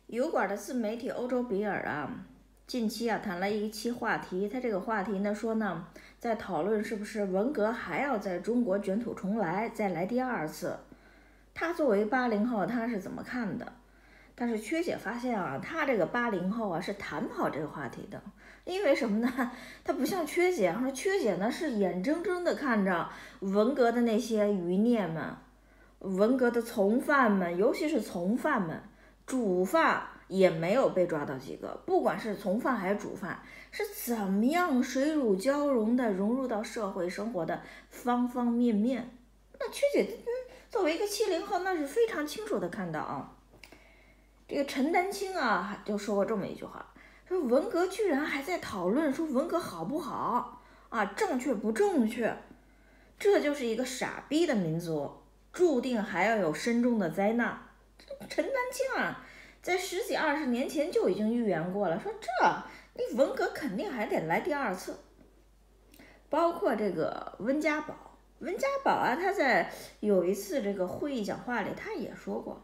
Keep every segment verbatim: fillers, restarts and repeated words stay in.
油管的自媒体欧洲比尔啊，近期啊谈了一期话题，他这个话题呢说呢，在讨论是不是文革还要在中国卷土重来，再来第二次。他作为八零后，他是怎么看的？但是缺姐发现啊，他这个八零后啊是谈不好这个话题的，因为什么呢？他不像缺姐，说缺姐呢是眼睁睁的看着文革的那些余孽们，文革的从犯们，尤其是从犯们。主犯也没有被抓到几个，不管是从犯还是主犯，是怎么样水乳交融的融入到社会生活的方方面面。那曲姐、嗯、作为一个七零后，那是非常清楚的看到啊。这个陈丹青啊就说过这么一句话，说文革居然还在讨论说文革好不好啊，正确不正确，这就是一个傻逼的民族，注定还要有深重的灾难。陈丹青啊，在十几二十年前就已经预言过了，说这你文革肯定还得来第二次。包括这个温家宝，温家宝啊，他在有一次这个会议讲话里，他也说过，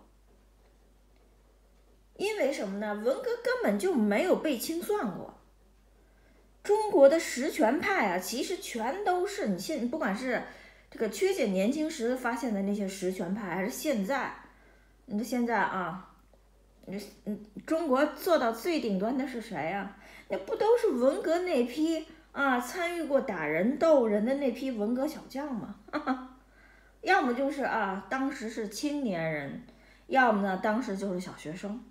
因为什么呢？文革根本就没有被清算过。中国的实权派啊，其实全都是你现不管是这个缺姐年轻时发现的那些实权派，还是现在。你说现在啊，你嗯，中国做到最顶端的是谁啊？那不都是文革那批啊参与过打人斗人的那批文革小将吗？哈哈，要么就是啊，当时是青年人，要么呢，当时就是小学生。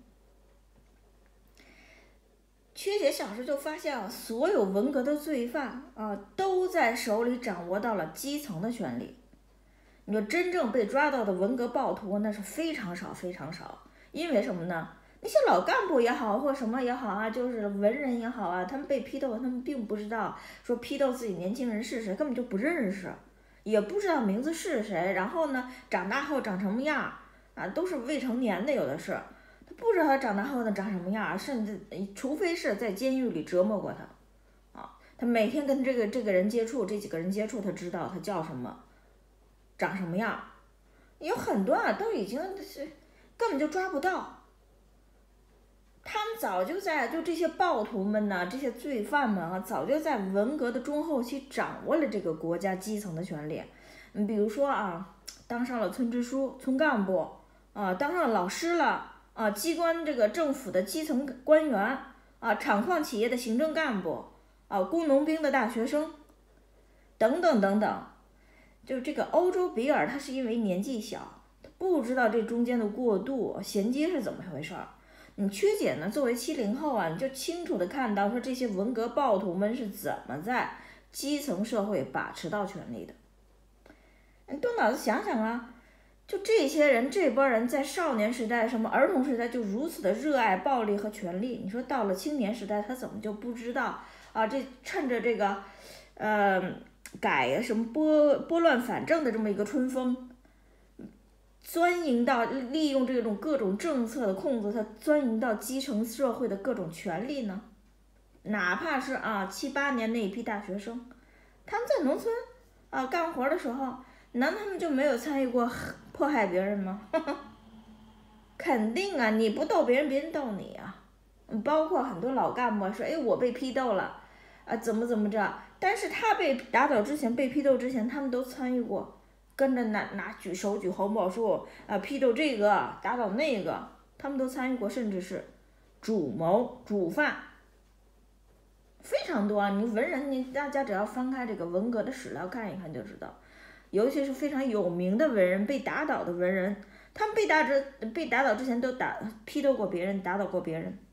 曲姐小时候就发现啊，所有文革的罪犯啊，都在手里掌握到了基层的权利。你说真正被抓到的文革暴徒那是非常少非常少，因为什么呢？那些老干部也好，或什么也好啊，就是文人也好啊，他们被批斗，他们并不知道说批斗自己年轻人是谁，根本就不认识，也不知道名字是谁，然后呢，长大后长什么样啊，都是未成年的，有的是，他不知道他长大后呢长什么样，甚至除非是在监狱里折磨过他，啊，他每天跟这个这个人接触，这几个人接触，他知道他叫什么。长什么样？有很多啊，都已经是根本就抓不到。他们早就在就这些暴徒们呢，这些罪犯们啊，早就在文革的中后期掌握了这个国家基层的权利。你比如说啊，当上了村支书、村干部啊，当上了老师了啊，机关这个政府的基层官员啊，厂矿企业的行政干部啊，工农兵的大学生，等等等等。就这个欧洲比尔，他是因为年纪小，他不知道这中间的过渡衔接是怎么回事儿。你曲姐呢，作为七零后啊，你就清楚的看到说这些文革暴徒们是怎么在基层社会把持到权力的。你动脑子想想啊，就这些人这波人在少年时代、什么儿童时代就如此的热爱暴力和权力，你说到了青年时代，他怎么就不知道啊？这趁着这个，呃。改什么拨拨乱反正的这么一个春风，钻营到利用这种各种政策的控制，它钻营到基层社会的各种权利呢？哪怕是啊七八年那一批大学生，他们在农村啊干活的时候，难道他们就没有参与过迫害别人吗？肯定啊，你不斗别人，别人斗你啊。包括很多老干部说，哎，我被批斗了。啊，怎么怎么着？但是他被打倒之前，被批斗之前，他们都参与过，跟着拿拿举手举红宝树啊，批斗这个，打倒那个，他们都参与过，甚至是主谋、主犯，非常多啊！你文人，你大家只要翻开这个文革的史料看一看就知道，尤其是非常有名的文人，被打倒的文人，他们被打之被打倒之前都打批斗过别人，打倒过别人。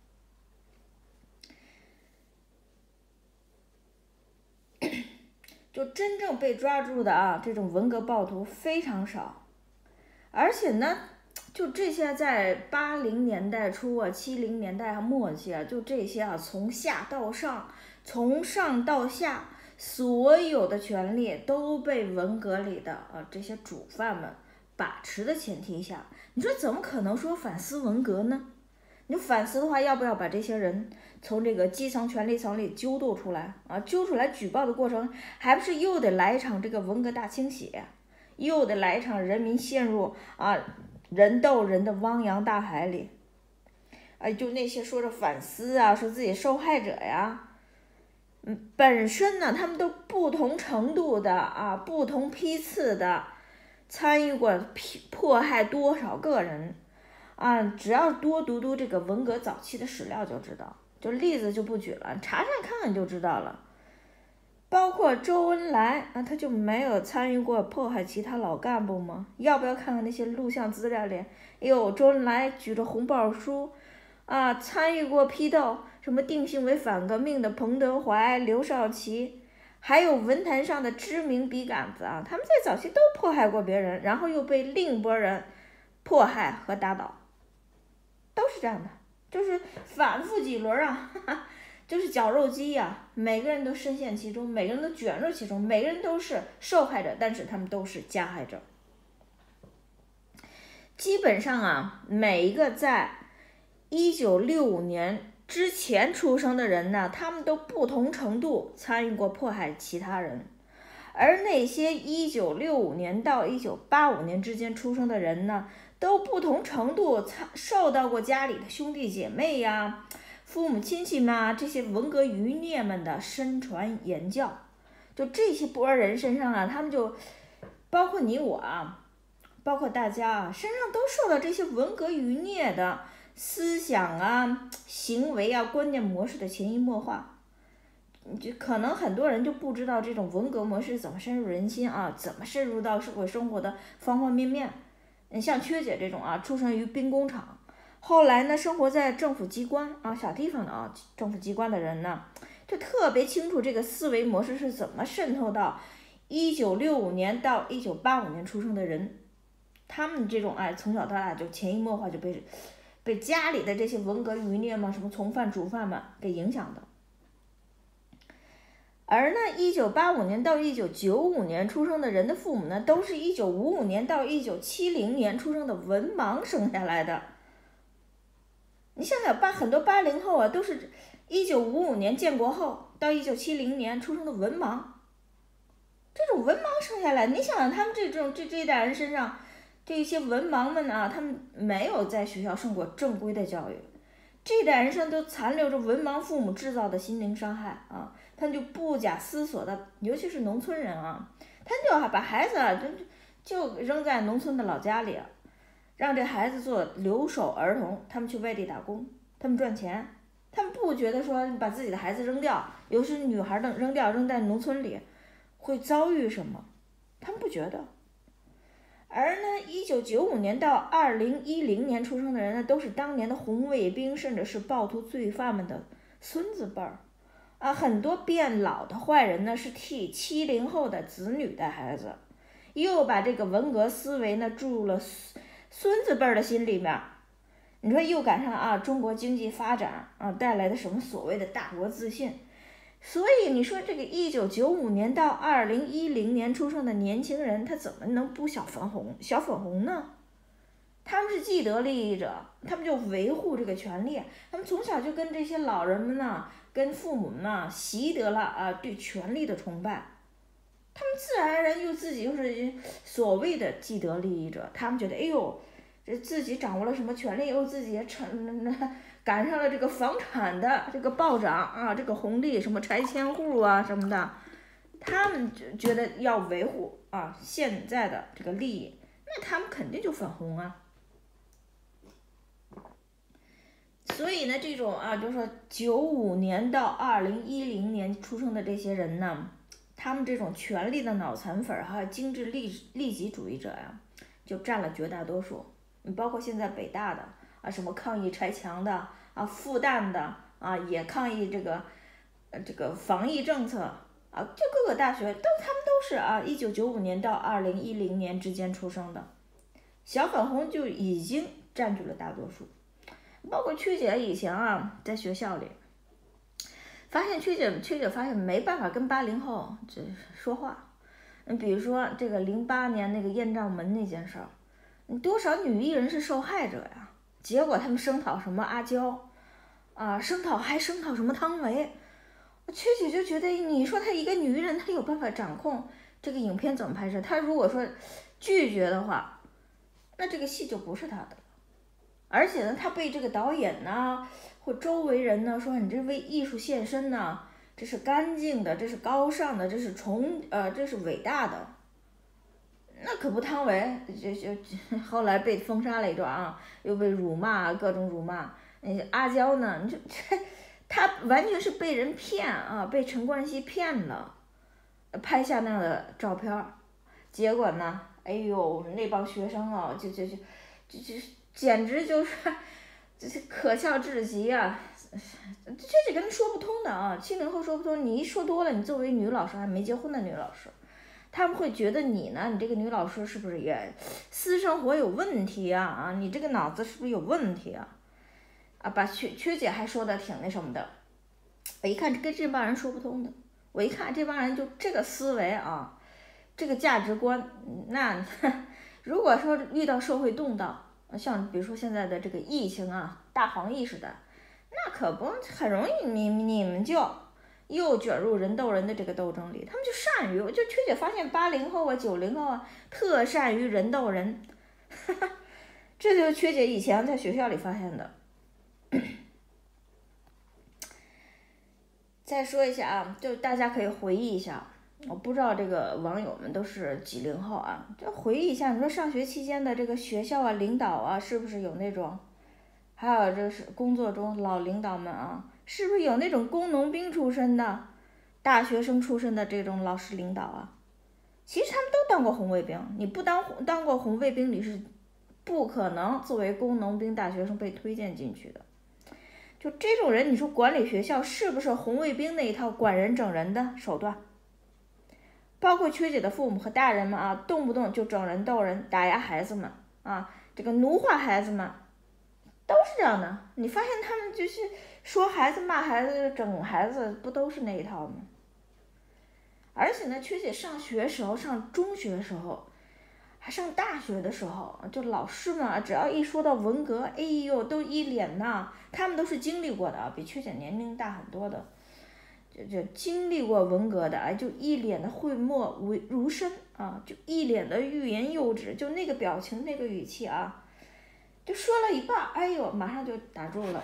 就真正被抓住的啊，这种文革暴徒非常少，而且呢，就这些在八零年代初啊、七零年代末期啊，就这些啊，从下到上，从上到下，所有的权利都被文革里的啊这些主犯们把持的前提下，你说怎么可能说反思文革呢？你反思的话，要不要把这些人从这个基层权力层里揪斗出来啊？揪出来举报的过程，还不是又得来一场这个文革大清洗，又得来一场人民陷入啊人斗人的汪洋大海里？ 哎，就那些说着反思啊，说自己受害者呀，嗯，本身呢，他们都不同程度的啊，不同批次的参与过迫害多少个人啊，只要多读读这个文革早期的史料就知道，就例子就不举了，查查看看就知道了。包括周恩来啊，他就没有参与过迫害其他老干部吗？要不要看看那些录像资料里？哎呦，周恩来举着红报书啊，参与过批斗什么定性为反革命的彭德怀、刘少奇，还有文坛上的知名笔杆子啊，他们在早期都迫害过别人，然后又被另一拨人迫害和打倒，都是这样的，就是反复几轮啊。哈哈，就是绞肉机呀、啊，每个人都深陷其中，每个人都卷入其中，每个人都是受害者，但是他们都是加害者。基本上啊，每一个在一九六五年之前出生的人呢，他们都不同程度参与过迫害其他人，而那些一九六五年到一九八五年之间出生的人呢，都不同程度受到过家里的兄弟姐妹呀、父母亲戚们啊，这些文革余孽们的身传言教。就这些波人身上啊，他们就包括你我啊，包括大家啊，身上都受到这些文革余孽的思想啊、行为啊、观念模式的潜移默化。就可能很多人就不知道这种文革模式怎么深入人心啊，怎么深入到社会生活的方方面面。你像缺姐这种啊，出生于兵工厂，后来呢，生活在政府机关啊，小地方的啊，政府机关的人呢，就特别清楚这个思维模式是怎么渗透到一九六五年到一九八五年出生的人。他们这种哎，从小到大就潜移默化就被被家里的这些文革余孽嘛，什么从犯、主犯们给影响的。而呢，一九八五年到一九九五年出生的人的父母呢，都是一九五五年到一九七零年出生的文盲生下来的。你想想，八很多八零后啊，都是一九五五年建国后到一九七零年出生的文盲。这种文盲生下来，你想想他们这种这这一代人身上，这些文盲们啊，他们没有在学校受过正规的教育，这一代人身都残留着文盲父母制造的心灵伤害啊。他们就不假思索的，尤其是农村人啊，他就把孩子啊就就扔在农村的老家里，让这孩子做留守儿童，他们去外地打工，他们赚钱，他们不觉得说把自己的孩子扔掉，尤其是女孩的扔掉扔在农村里会遭遇什么，他们不觉得。而呢，一九九五年到二零一零年出生的人呢，都是当年的红卫兵，甚至是暴徒罪犯们的孙子辈儿。啊，很多变老的坏人呢，是替七零后的子女带孩子，又把这个文革思维呢注入了孙子辈的心里面。你说又赶上啊，中国经济发展啊带来的什么所谓的大国自信，所以你说这个一九九五年到二零一零年出生的年轻人，他怎么能不小粉红小粉红呢？他们是既得利益者，他们就维护这个权利，他们从小就跟这些老人们呢，跟父母们呢习得了啊对权力的崇拜，他们自然而然又自己又是所谓的既得利益者，他们觉得哎呦，这自己掌握了什么权利，又自己也成赶上了这个房产的这个暴涨啊，这个红利，什么拆迁户啊什么的，他们觉得要维护啊现在的这个利益，那他们肯定就粉红啊。所以呢，这种啊，就是说九五年到二零一零年出生的这些人呢，他们这种权力的脑残粉还有精致利利己主义者呀、啊，就占了绝大多数。你包括现在北大的啊，什么抗议拆墙的啊，复旦的啊，也抗议这个呃这个防疫政策啊，就各个大学都他们都是啊，一九九五年到二零一零年之间出生的，小粉红就已经占据了大多数。包括曲姐以前啊，在学校里发现曲姐曲姐发现没办法跟八零后这说话。你比如说这个零八年那个艳照门那件事儿，你多少女艺人是受害者呀？结果他们声讨什么阿娇啊，声讨还声讨什么汤唯，曲姐就觉得你说她一个女人，她有办法掌控这个影片怎么拍摄？她如果说拒绝的话，那这个戏就不是她的。 而且呢，他被这个导演呢或周围人呢说你这为艺术献身呢，这是干净的，这是高尚的，这是崇呃这是伟大的。那可不，汤唯就就后来被封杀了一段啊，又被辱骂，各种辱骂。那阿娇呢，你就这他完全是被人骗啊，被陈冠希骗了，拍下那样的照片，结果呢，哎呦，那帮学生啊，就就就就就简直就是这是可笑至极啊！这这跟人说不通的啊，七零后说不通，你一说多了，你作为女老师还没结婚的女老师。他们会觉得你呢，你这个女老师是不是也私生活有问题啊？啊，你这个脑子是不是有问题啊？啊，把缺缺姐还说的挺那什么的，我一看跟这帮人说不通的，我一看这帮人就这个思维啊，这个价值观，那如果说遇到社会动荡，像比如说现在的这个疫情啊，大防疫时代，那可不很容易你你们就。又卷入人斗人的这个斗争里，他们就善于，就缺姐发现八零后啊、九零后啊，特善于人斗人，这就是缺姐以前在学校里发现的。再说一下啊，就大家可以回忆一下，我不知道这个网友们都是几零后啊，就回忆一下，你说上学期间的这个学校啊、领导啊，是不是有那种，还有就是工作中老领导们啊。是不是有那种工农兵出身的大学生出身的这种老师领导啊？其实他们都当过红卫兵，你不当当过红卫兵，你是不可能作为工农兵大学生被推荐进去的。就这种人，你说管理学校是不是红卫兵那一套管人整人的手段？包括缺姐的父母和大人们啊，动不动就整人斗人，打压孩子们啊，这个奴化孩子们。都是这样的，你发现他们就是说孩子、骂孩子、整孩子，不都是那一套吗？而且呢，缺姐上学时候，上中学的时候，还上大学的时候，就老师们只要一说到文革，哎呦，都一脸呐，他们都是经历过的啊，比缺姐年龄大很多的，就就经历过文革的，哎，就一脸的讳莫如深啊，就一脸的欲言又止，就那个表情、那个语气啊。就说了一半，哎呦，马上就打住了，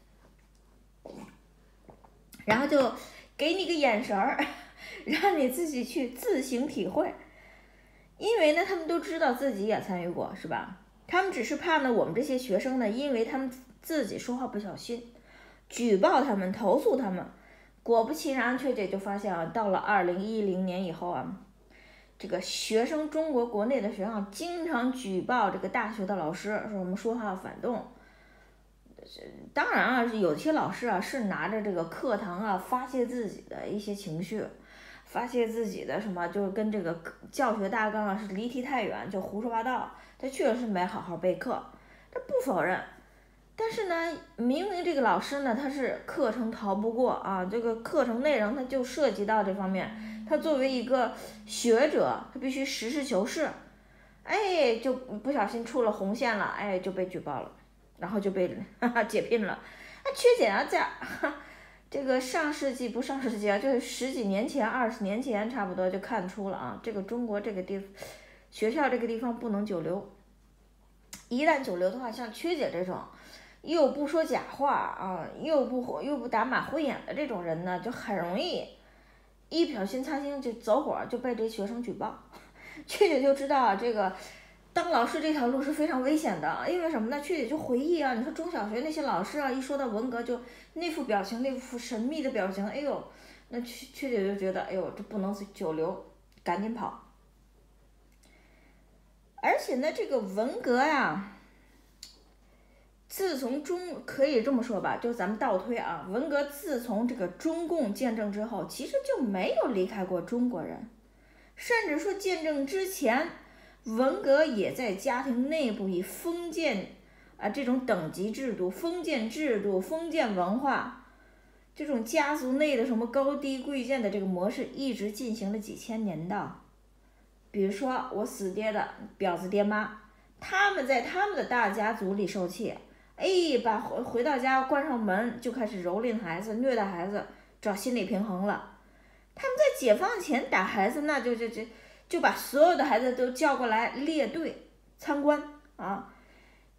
然后就给你个眼神儿，让你自己去自行体会。因为呢，他们都知道自己也参与过，是吧？他们只是怕呢，我们这些学生呢，因为他们自己说话不小心，举报他们、投诉他们。果不其然，缺姐就发现啊，到了二零一零年以后啊。这个学生，中国国内的学生经常举报这个大学的老师，说我们说话反动。当然啊，有些老师啊是拿着这个课堂啊发泄自己的一些情绪，发泄自己的什么，就是跟这个教学大纲啊是离题太远，就胡说八道。他确实是没好好备课，这不否认。但是呢，明明这个老师呢，他是课程逃不过啊，这个课程内容他就涉及到这方面。他作为一个学者，他必须实事求是，哎，就不小心出了红线了，哎，就被举报了，然后就被哈哈解聘了。啊，缺姐啊，在这个上世纪不上世纪啊，就是十几年前、二十年前差不多就看出了啊，这个中国这个地学校这个地方不能久留，一旦久留的话，像缺姐这种又不说假话啊，又不又不打马虎眼的这种人呢，就很容易。一不小心擦心就走火，就被这学生举报。缺姐就知道这个当老师这条路是非常危险的，因为什么呢？缺姐就回忆啊，你说中小学那些老师啊，一说到文革就那副表情，那副神秘的表情，哎呦，那缺缺姐就觉得，哎呦，这不能久留，赶紧跑。而且呢，这个文革呀。自从中可以这么说吧，就咱们倒推啊，文革自从这个中共建政之后，其实就没有离开过中国人，甚至说建政之前，文革也在家庭内部以封建啊这种等级制度、封建制度、封建文化这种家族内的什么高低贵贱的这个模式，一直进行了几千年的。比如说我死爹的婊子爹妈，他们在他们的大家族里受气。哎，把回回到家关上门就开始蹂躏孩子、虐待孩子，找心理平衡了。他们在解放前打孩子，那就就就就把所有的孩子都叫过来列队参观啊，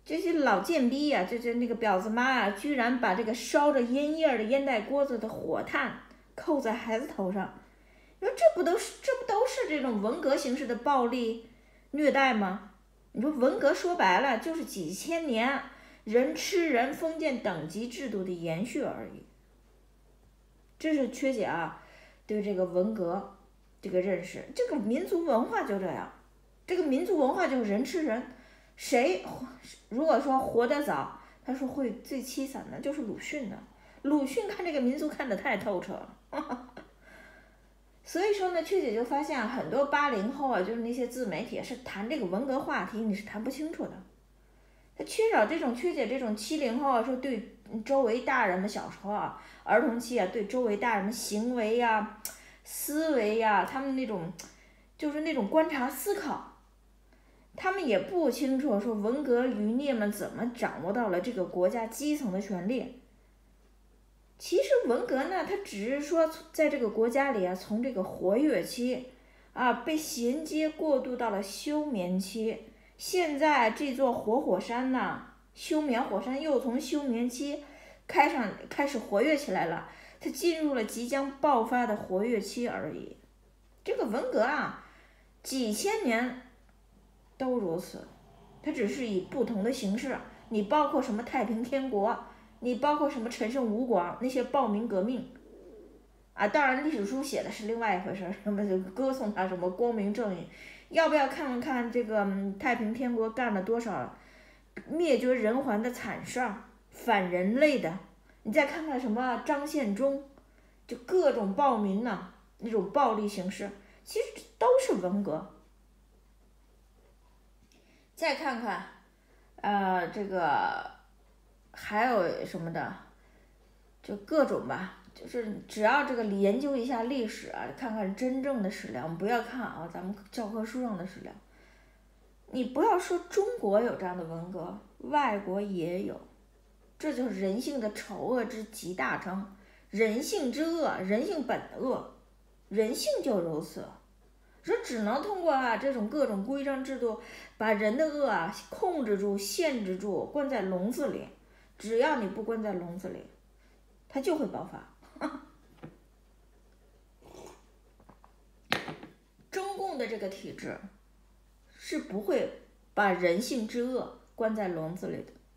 这些老贱逼呀、啊，这这那个婊子妈啊，居然把这个烧着烟叶的烟袋锅子的火炭扣在孩子头上，你说这不都是这不都是这种文革形式的暴力虐待吗？你说文革说白了就是几千年人吃人封建等级制度的延续而已。这是缺姐啊对这个文革这个认识，这个民族文化就这样，这个民族文化就是人吃人。谁如果说活得早，他说会最凄惨的就是鲁迅的。鲁迅看这个民族看得太透彻了，呵呵。所以说呢，缺姐就发现啊，很多八零后啊，就是那些自媒体是谈这个文革话题，你是谈不清楚的。他缺少这种缺姐这种七零后啊，说对周围大人们小时候啊，儿童期啊，对周围大人们行为呀、啊、思维呀、啊，他们那种就是那种观察思考。他们也不清楚说文革余孽们怎么掌握到了这个国家基层的权利。其实文革呢，它只是说在这个国家里啊，从这个活跃期啊被衔接过渡到了休眠期。现在这座活火山呢，休眠火山又从休眠期开上开始活跃起来了，它进入了即将爆发的活跃期而已。这个文革啊，几千年都如此，它只是以不同的形式，你包括什么太平天国，你包括什么陈胜吴广那些暴民革命啊，当然历史书写的是另外一回事，什么就歌颂他什么光明正义，要不要看看这个、嗯、太平天国干了多少灭绝人寰的惨事儿，反人类的？你再看看什么张献忠，就各种暴民呐、啊，那种暴力形式，其实都是文革。再看看，呃，这个还有什么的，就各种吧，就是只要这个研究一下历史啊，看看真正的史料，我们不要看啊咱们教科书上的史料。你不要说中国有这样的文革，外国也有，这就是人性的丑恶之极大成，人性之恶，人性本恶，人性就如此。说只能通过啊这种各种规章制度，把人的恶啊控制住、限制住，关在笼子里。只要你不关在笼子里，它就会爆发。中共的这个体制是不会把人性之恶关在笼子里的。